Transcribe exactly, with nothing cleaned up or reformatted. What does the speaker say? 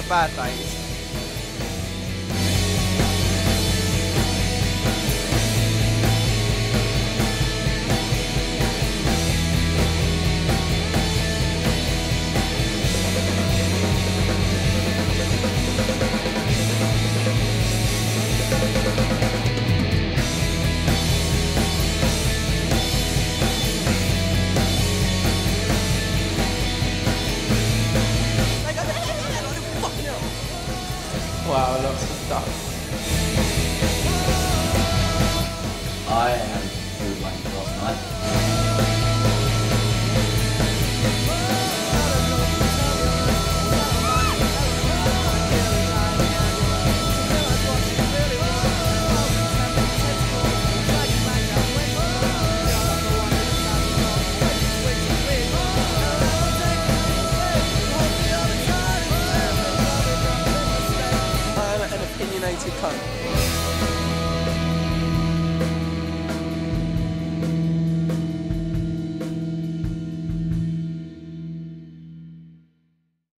bad days. Wow, lots of stuff. I had a good wank last night. I'm an opinionated cunt.